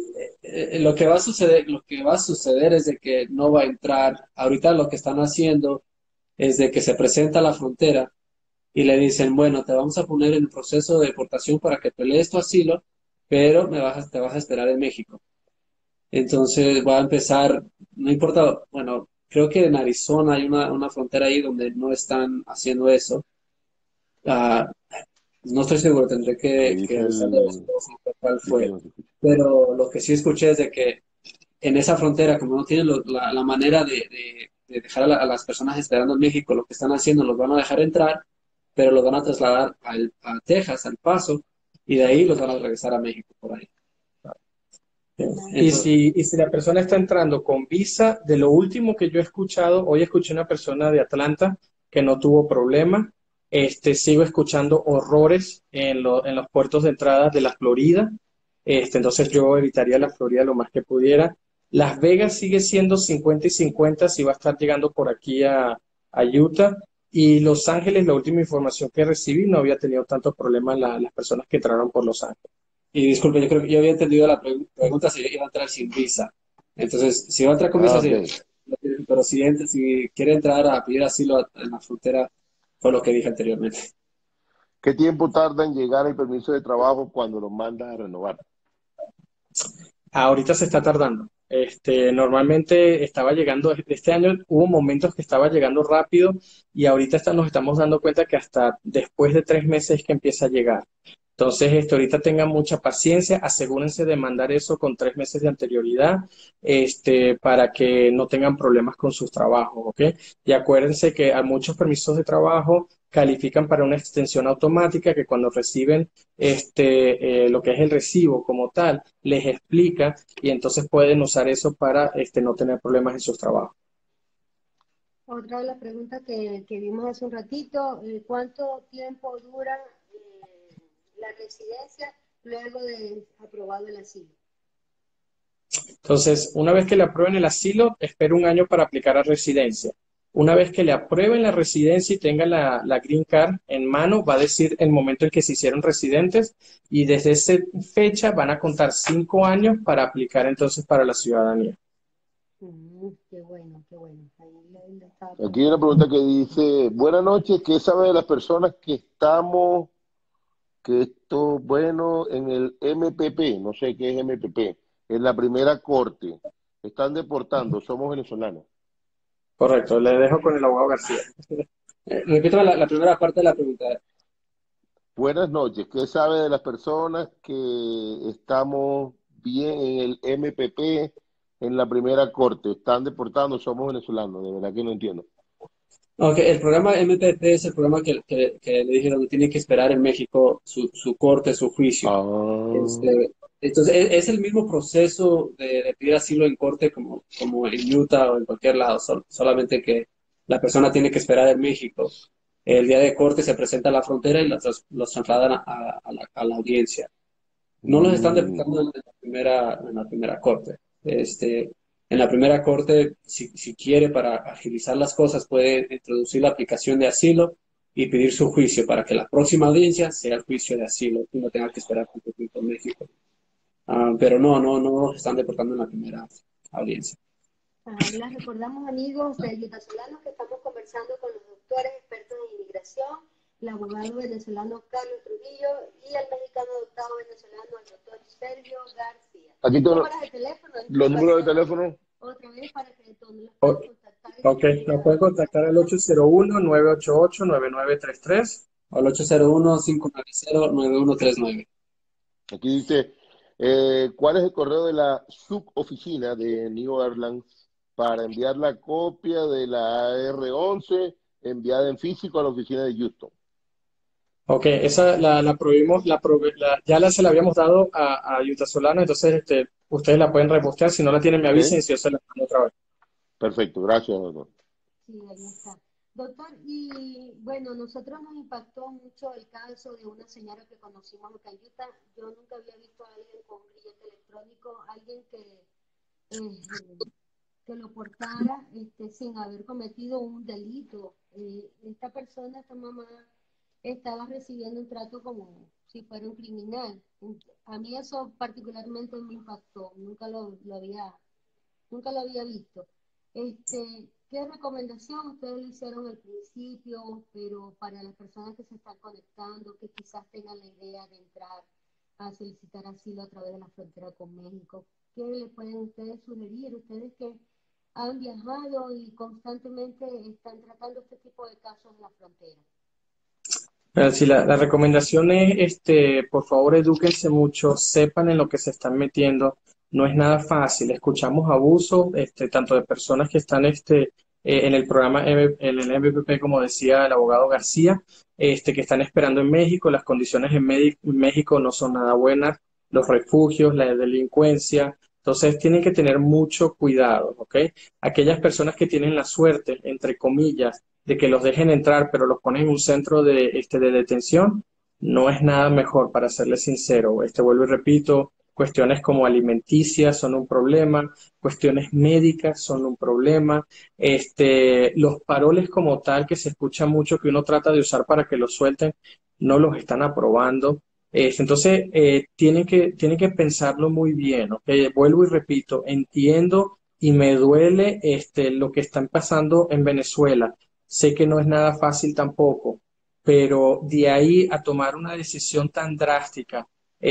lo que va a suceder es de que no va a entrar. Ahorita lo que están haciendo es de que se presenta a la frontera y le dicen, bueno, te vamos a poner en el proceso de deportación para que pelees tu asilo, pero te vas a esperar en México. Entonces va a empezar, no importa, bueno, creo que en Arizona hay una frontera ahí donde no están haciendo eso. Ah, no estoy seguro, tendré Me que dice revisarle las cosas, cuál dice que fue. no se escucha. Pero lo que sí escuché es de que en esa frontera, como no tienen la manera de dejar a las personas esperando en México, lo que están haciendo, los van a dejar entrar, pero los van a trasladar a Texas, al Paso, y de ahí los van a regresar a México por ahí. Imagínate. Y si la persona está entrando con visa, de lo último que yo he escuchado, hoy escuché una persona de Atlanta que no tuvo problema. Sigo escuchando horrores en los puertos de entrada de la Florida. Entonces yo evitaría la Florida lo más que pudiera. Las Vegas sigue siendo 50 y 50 si va a estar llegando por aquí a Utah. Y Los Ángeles, la última información que recibí, no había tenido tantos problemas las personas que entraron por Los Ángeles. Y disculpe, yo creo que yo había entendido la pregunta si iba a entrar sin visa. Entonces, si va a entrar con Ah, visa, ok. sí. Pero si quiere entrar a pedir asilo en la frontera, fue lo que dije anteriormente. ¿Qué tiempo tarda en llegar el permiso de trabajo cuando lo mandas a renovar? Ahorita se está tardando. Normalmente estaba llegando, este año hubo momentos que estaba llegando rápido y ahorita nos estamos dando cuenta que hasta después de 3 meses que empieza a llegar. Entonces, ahorita tengan mucha paciencia, asegúrense de mandar eso con 3 meses de anterioridad, para que no tengan problemas con sus trabajos, ¿ok? Y acuérdense que a muchos permisos de trabajo califican para una extensión automática que cuando reciben lo que es el recibo como tal, les explica y entonces pueden usar eso para no tener problemas en sus trabajos. Otra de las preguntas que vimos hace un ratito, ¿cuánto tiempo dura la residencia luego de aprobado el asilo? Entonces, una vez que le aprueben el asilo, espera un año para aplicar a residencia. Una vez que le aprueben la residencia y tenga la Green Card en mano, va a decir el momento en que se hicieron residentes y desde esa fecha van a contar 5 años para aplicar entonces para la ciudadanía. Qué bueno, qué bueno. Ahí le estaba Aquí hay una preguntando. pregunta que dice, buenas noches, ¿qué sabe de las personas que esto, bueno, en el MPP, no sé qué es MPP, en la primera corte, están deportando, somos venezolanos? Correcto, le dejo con el abogado García. Repítame la primera parte de la pregunta. Buenas noches, ¿qué sabe de las personas que estamos bien en el MPP, en la primera corte, están deportando, somos venezolanos? De verdad que no entiendo. Ok, el programa MPP es el programa que le dije donde tiene que esperar en México su corte, su juicio. Ah, Entonces, es el mismo proceso de pedir asilo en corte como en Utah o en cualquier lado, solamente que la persona tiene que esperar en México. El día de corte se presenta a la frontera y los trasladan a la audiencia. No los están mm, deportando en la primera corte. En la primera corte, si quiere, para agilizar las cosas, puede introducir la aplicación de asilo y pedir su juicio para que la próxima audiencia sea el juicio de asilo y no tenga que esperar tanto tiempo en México. Pero no nos están deportando en la primera audiencia. Les recordamos, amigos de Yutasolanos, que estamos conversando con los doctores expertos en inmigración, el abogado venezolano Carlos Trujillo y el mexicano adoptado venezolano, el doctor Sergio García. Aquí tengo Números de teléfono, los números de teléfono. otra vez para que donde los O- puedan contactar. Ok, nos pueden contactar al 801-988-9933. Al 801-590-9139. Aquí dice, ¿cuál es el correo de la suboficina de New Orleans para enviar la copia de la AR-11 enviada en físico a la oficina de Houston? Ok, esa la prohibimos, se la habíamos dado a Utah Solano, entonces ustedes la pueden repostear, si no la tienen me ¿Ok? avisen y si yo se la mando otra vez. Perfecto, gracias, doctor. Sí, ahí está. Doctor, y bueno, nosotros nos impactó mucho el caso de una señora que conocimos acá en Utah. Yo nunca había visto a alguien con un grillete electrónico, alguien que lo portara sin haber cometido un delito. Esta persona, esta mamá, estaba recibiendo un trato como si fuera un criminal. A mí eso particularmente me impactó, nunca lo había visto. ¿Qué recomendación ustedes le hicieron al principio, pero para las personas que se están conectando, que quizás tengan la idea de entrar a solicitar asilo a través de la frontera con México? ¿Qué le pueden ustedes sugerir? Ustedes que han viajado y constantemente están tratando este tipo de casos en la frontera. Pero si la recomendación es, por favor, edúquense mucho, sepan en lo que se están metiendo. No es nada fácil. Escuchamos abusos, tanto de personas que están, en el programa, en el MPP, como decía el abogado García, que están esperando en México. Las condiciones en México no son nada buenas. Los refugios, la delincuencia. Entonces, tienen que tener mucho cuidado, ¿ok? Aquellas personas que tienen la suerte, entre comillas, de que los dejen entrar, pero los ponen en un centro de detención, no es nada mejor, para serles sincero. Vuelvo y repito, cuestiones como alimenticias son un problema, cuestiones médicas son un problema, los paroles como tal, que se escucha mucho que uno trata de usar para que los suelten, no los están aprobando. Entonces, tienen que pensarlo muy bien, ¿ok? Vuelvo y repito, entiendo y me duele lo que están pasando en Venezuela. Sé que no es nada fácil tampoco, pero de ahí a tomar una decisión tan drástica,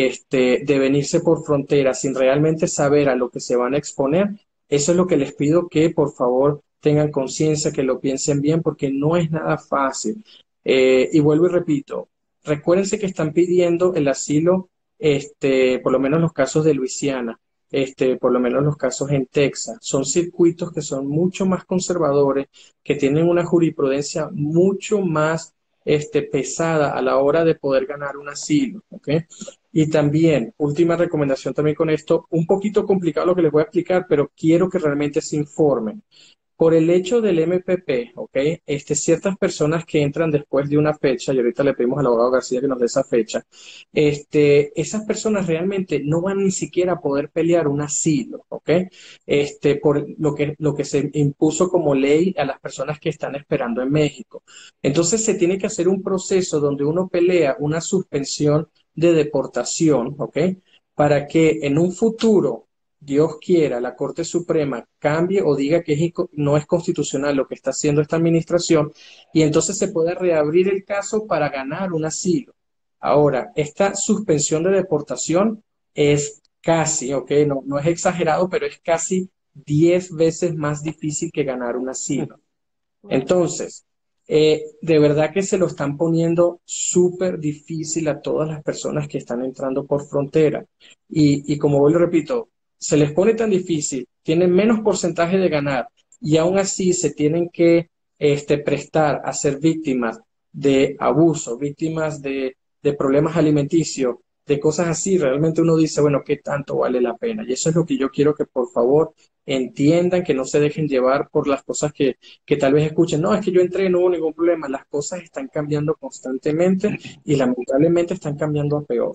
de venirse por frontera sin realmente saber a lo que se van a exponer, eso es lo que les pido, que por favor tengan conciencia, que lo piensen bien, porque no es nada fácil. Y vuelvo y repito, recuérdense que están pidiendo el asilo, por lo menos los casos de Luisiana, por lo menos los casos en Texas. Son circuitos que son mucho más conservadores, que tienen una jurisprudencia mucho más pesada a la hora de poder ganar un asilo, ¿ok? Y también, última recomendación también con esto, un poquito complicado lo que les voy a explicar, pero quiero que realmente se informen. Por el hecho del MPP, ¿ok? Ciertas personas que entran después de una fecha, y ahorita le pedimos al abogado García que nos dé esa fecha, esas personas realmente no van ni siquiera a poder pelear un asilo, ¿ok? Por lo que se impuso como ley a las personas que están esperando en México. Entonces se tiene que hacer un proceso donde uno pelea una suspensión de deportación, ¿ok? Para que en un futuro, Dios quiera, la Corte Suprema cambie o diga que no es constitucional lo que está haciendo esta administración, y entonces se pueda reabrir el caso para ganar un asilo. Ahora, esta suspensión de deportación es casi, ¿ok? No es exagerado, pero es casi 10 veces más difícil que ganar un asilo. Entonces, de verdad que se lo están poniendo súper difícil a todas las personas que están entrando por frontera. Y como vuelvo y repito, se les pone tan difícil, tienen menos porcentaje de ganar y aún así se tienen que prestar a ser víctimas de abuso, víctimas de problemas alimenticios, de cosas así. Realmente uno dice, bueno, ¿qué tanto vale la pena? Y eso es lo que yo quiero que por favor entiendan, que no se dejen llevar por las cosas que tal vez escuchen. No, es que yo entré, no hubo ningún problema. Las cosas están cambiando constantemente y lamentablemente están cambiando a peor.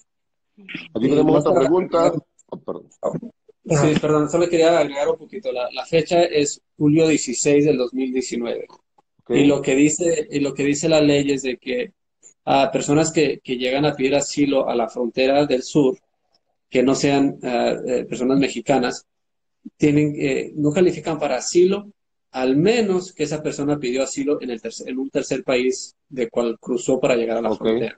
Aquí tenemos Más otra para pregunta. Oh, perdón. Sí, perdón, solo quería agregar un poquito. La fecha es julio 16 del 2019. Okay. Y lo que dice la ley es de que a personas que llegan a pedir asilo a la frontera del sur, que no sean personas mexicanas, no califican para asilo, al menos que esa persona pidió asilo en un tercer país de cual cruzó para llegar a la Ok. frontera.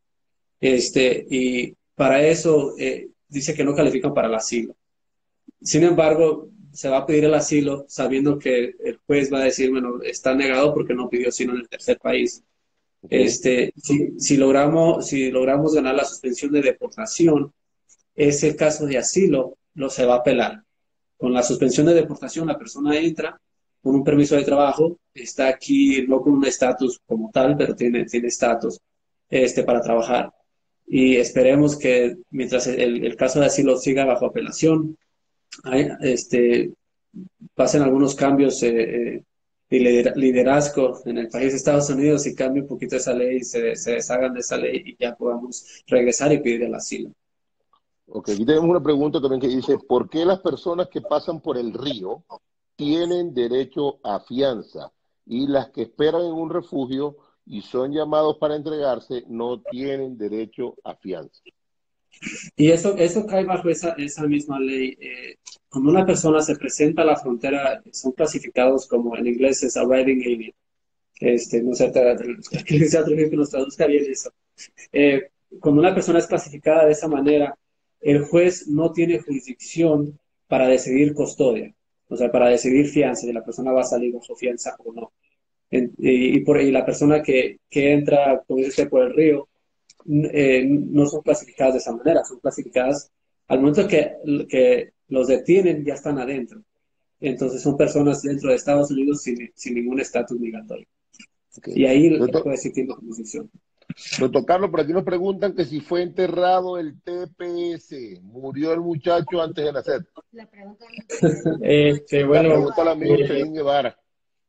Y para eso dice que no califican para el asilo. Sin embargo, se va a pedir el asilo sabiendo que el juez va a decir, bueno, está negado porque no pidió asilo en el tercer país. Ok. Si logramos ganar la suspensión de deportación, ese caso de asilo lo se va a apelar. Con la suspensión de deportación, la persona entra con un permiso de trabajo, está aquí no con un estatus como tal, pero tiene estatus para trabajar. Y esperemos que mientras el caso de asilo siga bajo apelación, hay, pasen algunos cambios de liderazgo en el país de Estados Unidos y cambie un poquito esa ley, se deshagan de esa ley y ya podamos regresar y pedir el asilo. Ok, aquí tenemos una pregunta también que dice, ¿por qué las personas que pasan por el río tienen derecho a fianza y las que esperan en un refugio y son llamados para entregarse no tienen derecho a fianza? Y eso cae bajo esa misma ley. Cuando una persona se presenta a la frontera, son clasificados como en inglés es arriving alien. No sé, que nos traduzca bien eso. Cuando una persona es clasificada de esa manera, el juez no tiene jurisdicción para decidir custodia, o sea, para decidir fianza, si la persona va a salir bajo fianza o no. Y la persona que entra, como dice usted, por el río, no son clasificadas de esa manera, son clasificadas al momento que los detienen, ya están adentro. Entonces son personas dentro de Estados Unidos sin ningún estatus migratorio. Okay. Y ahí el Doctor, juez sí tiene jurisdicción. doctor Carlos, por aquí nos preguntan que si fue enterrado el TPS, murió el muchacho antes de nacer. La pregunta La Bueno, pregunta la amigo Chelín Guevara.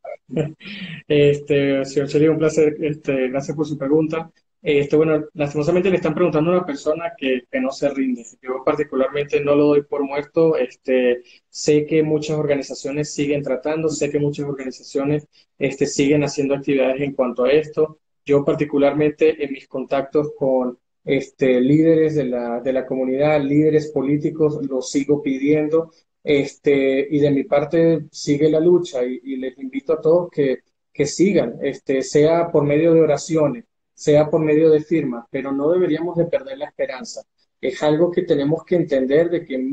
señor Cheli, un placer, gracias por su pregunta. Bueno, lastimosamente le están preguntando a una persona que no se rinde. Yo particularmente no lo doy por muerto. Sé que muchas organizaciones siguen tratando, sé que muchas organizaciones siguen haciendo actividades en cuanto a esto. Yo particularmente en mis contactos con líderes de la comunidad, líderes políticos, lo sigo pidiendo. Y de mi parte sigue la lucha y les invito a todos que sigan, sea por medio de oraciones, sea por medio de firmas, pero no deberíamos de perder la esperanza. Es algo que tenemos que entender de que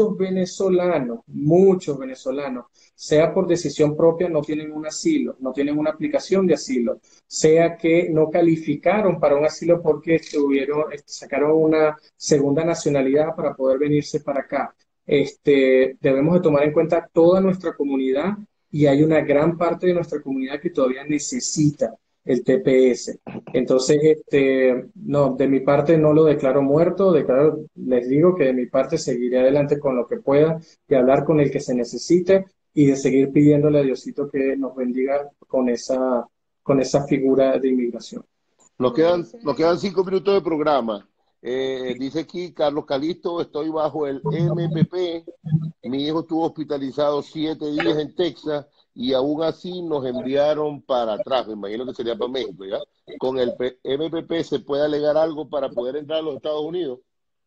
muchos venezolanos, sea por decisión propia, no tienen un asilo, no tienen una aplicación de asilo, sea que no calificaron para un asilo porque sacaron una segunda nacionalidad para poder venirse para acá. Debemos de tomar en cuenta toda nuestra comunidad y hay una gran parte de nuestra comunidad que todavía necesita el TPS. Entonces, no, de mi parte no lo declaro muerto, les digo que de mi parte seguiré adelante con lo que pueda y hablar con el que se necesite y de seguir pidiéndole a Diosito que nos bendiga con esa figura de inmigración. Nos quedan 5 minutos de programa. Dice aquí Carlos Calisto, estoy bajo el MPP. Mi hijo estuvo hospitalizado 7 días en Texas y aún así nos enviaron para atrás. Me imagino que sería para México, ¿ya? ¿Con el MPP se puede alegar algo para poder entrar a los Estados Unidos?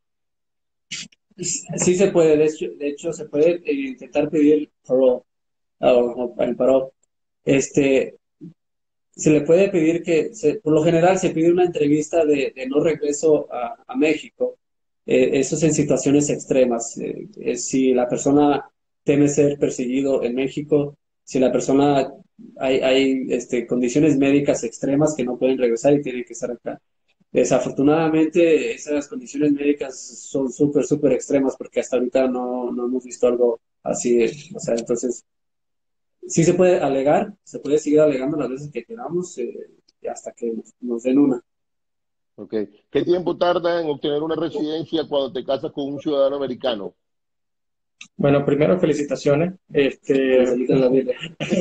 Sí se puede, de hecho se puede intentar pedir parole, o el parole. Se le puede pedir por lo general se pide una entrevista de no regreso a México. Eso es en situaciones extremas. Si la persona teme ser perseguido en México, si la persona hay condiciones médicas extremas que no pueden regresar y tienen que estar acá. Desafortunadamente, esas condiciones médicas son súper, súper extremas porque hasta ahorita no hemos visto algo así. O sea, entonces, sí se puede alegar, se puede seguir alegando las veces que queramos hasta que nos den una. Okay. ¿Qué tiempo tarda en obtener una residencia cuando te casas con un ciudadano americano? Bueno, primero felicitaciones. La Biblia.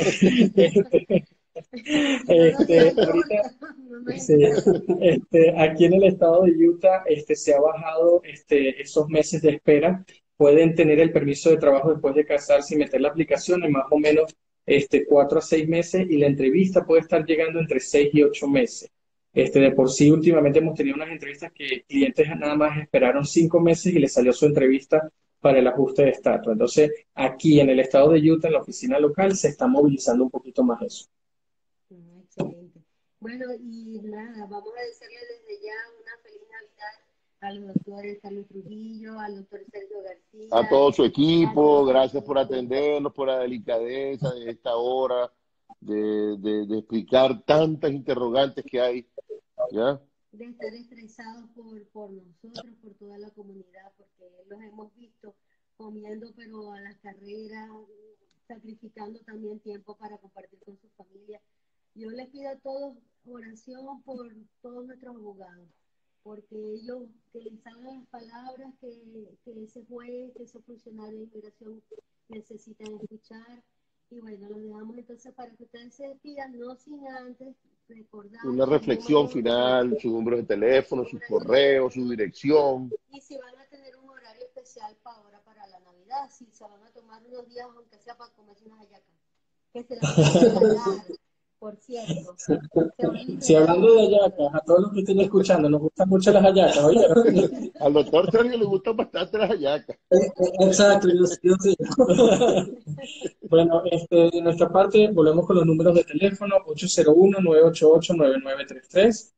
Ahorita, sí, aquí en el estado de Utah, se ha bajado esos meses de espera. Pueden tener el permiso de trabajo después de casarse y meter la aplicación en más o menos 4 a 6 meses y la entrevista puede estar llegando entre 6 y 8 meses. De por sí, últimamente hemos tenido unas entrevistas que clientes nada más esperaron 5 meses y les salió su entrevista para el ajuste de estatus. Entonces, aquí en el estado de Utah, en la oficina local, se está movilizando un poquito más eso. Excelente. Bueno, y nada, vamos a desearle desde ya una feliz Navidad a los doctores Carlos Trujillo, al doctor Sergio A García, todo su a equipo, todos gracias por ustedes. atendernos, por la delicadeza de esta hora, de explicar tantas interrogantes que hay, ¿ya? De estar estresados por nosotros, por toda la comunidad, porque los hemos visto comiendo, pero a las carreras, sacrificando también tiempo para compartir con su familia. Yo les pido a todos oración por todos nuestros abogados, porque ellos utilizaban las palabras que ese juez, que ese funcionario de inmigración necesitan escuchar. Y bueno, los dejamos entonces para que ustedes se despidan, no sin antes Una recordarles el reflexión número final, su número de teléfono, su su número de correo, su teléfono dirección. y si van a tener un horario especial para ahora para la Navidad, si se van a tomar unos días, aunque sea para comerse unas hallacas, que se las van a regalar, por cierto, se van y Si regalan hablando a de los hallacas, doctores. a todos los que estén escuchando, nos gustan mucho las hallacas, oye. Al doctor Sergio le gustan bastante las hallacas. Exacto, yo sí. Bueno, de nuestra parte, volvemos con los números de teléfono: 801-988-9933.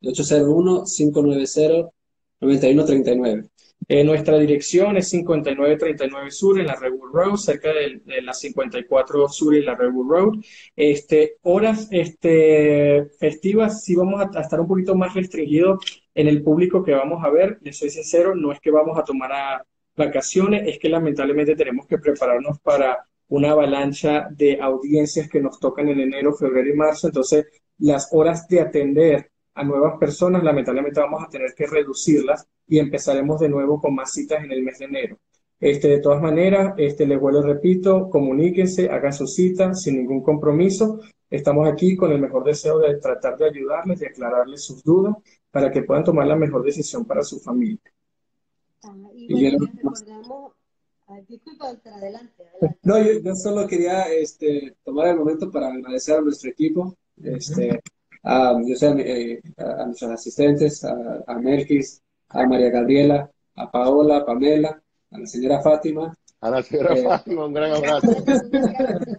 801-590-9139. Nuestra dirección es 5939 Sur en la Redwood Road, cerca de la 54 Sur y la Redwood Road. Horas festivas, sí vamos a estar un poquito más restringidos en el público que vamos a ver. Les soy sincero, no es que vamos a tomar vacaciones, es que lamentablemente tenemos que prepararnos para una avalancha de audiencias que nos tocan en enero, febrero y marzo. Entonces, las horas de atender a nuevas personas, lamentablemente vamos a tener que reducirlas y empezaremos de nuevo con más citas en el mes de enero. De todas maneras, les vuelvo y repito, comuníquense, hagan su cita sin ningún compromiso. Estamos aquí con el mejor deseo de tratar de ayudarles, de aclararles sus dudas para que puedan tomar la mejor decisión para su familia. Y Y yo, bueno, les recordamos, disculpa, adelante, adelante. no, yo solo quería tomar el momento para agradecer a nuestro equipo, yo sé, a nuestros asistentes, a Melquis, a María Gabriela, a Paola, a Pamela, a la señora Fátima, A la señora eh, Fátima, un gran abrazo. Un abrazo.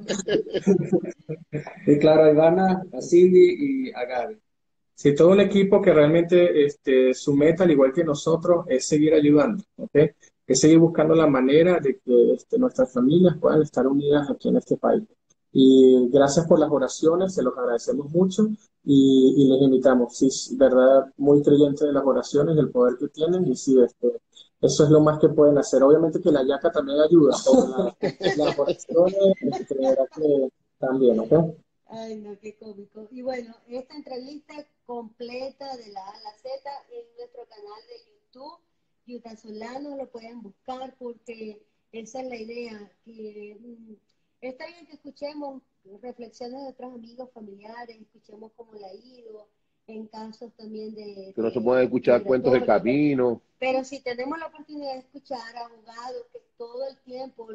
y claro, a Ivana, a Cindy y a Gaby. Sí, todo un equipo que realmente su meta, al igual que nosotros, es seguir ayudando, ¿ok? Es seguir buscando la manera de que nuestras familias puedan estar unidas aquí en este país. Y gracias por las oraciones, se los agradecemos mucho y les invitamos. Sí, verdad, muy creyente de las oraciones, del poder que tienen y sí, eso es lo más que pueden hacer. Obviamente que la yaca también ayuda, pero las oraciones, verdad que también, ¿ok? Ay, no, qué cómico. Y bueno, esta entrevista completa de la A a la Z en nuestro canal de YouTube, Utah Solano, lo pueden buscar porque esa es la idea, que está bien que escuchemos reflexiones de otros amigos, familiares, escuchemos cómo le ha ido, en casos también Que no se pueden escuchar cuentos de migratorios. camino. Pero si tenemos la oportunidad de escuchar a abogados que todo el tiempo,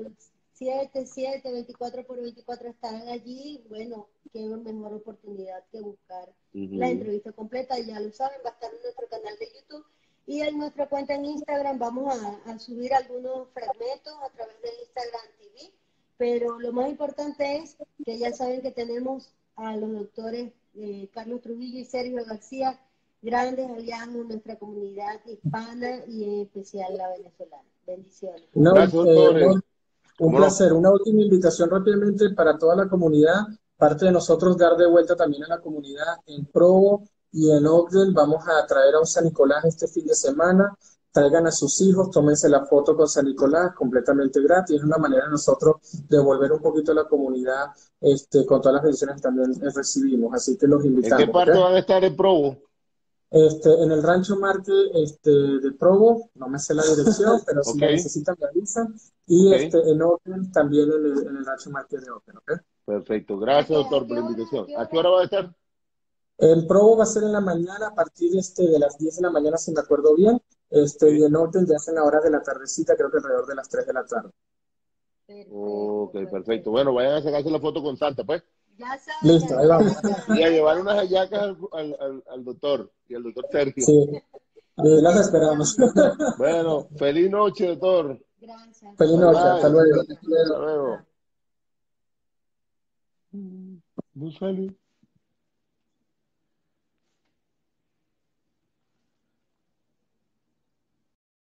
7, 24 están allí, bueno, qué mejor oportunidad que buscar la entrevista completa. Ya lo saben, va a estar en nuestro canal de YouTube y en nuestra cuenta en Instagram vamos a subir algunos fragmentos a través de Instagram TV. Pero lo más importante es que ya saben que tenemos a los doctores Carlos Trujillo y Sergio García, grandes aliados en nuestra comunidad hispana y en especial la venezolana. Bendiciones. No, Gracias, doctores. un ¿Cómo no? placer. Una última invitación rápidamente para toda la comunidad. Parte de nosotros dar de vuelta también a la comunidad en Provo y en Ogden. Vamos a traer a un San Nicolás este fin de semana. Traigan a sus hijos, tómense la foto con San Nicolás completamente gratis. Es una manera de nosotros devolver un poquito a la comunidad con todas las bendiciones que también recibimos. Así que los ¿En invitamos. qué parte ¿ok? van a estar en Provo? En el Rancho Marque de Provo, no me sé la dirección, pero si Ok, la necesitan me avisan. Y ok. en Oakland, también en el Rancho Marque de Oakland, ¿ok? Perfecto. Gracias, doctor, por la invitación. ¿A qué hora va a estar? El Provo va a ser en la mañana, a partir de las 10 de la mañana, si me acuerdo bien. Y en Oakland ya hacen la hora de la tardecita, creo que alrededor de las 3 de la tarde. Ok, perfecto. Bueno, vayan a sacarse la foto con Santa, pues. Ya saben, Listo, ahí vamos. Y a llevar unas hallacas al doctor y al doctor Sergio. Sí, las esperamos. Bueno, feliz noche, doctor. Gracias. Feliz Bye noche, hasta bye. luego. Hasta luego. No sale.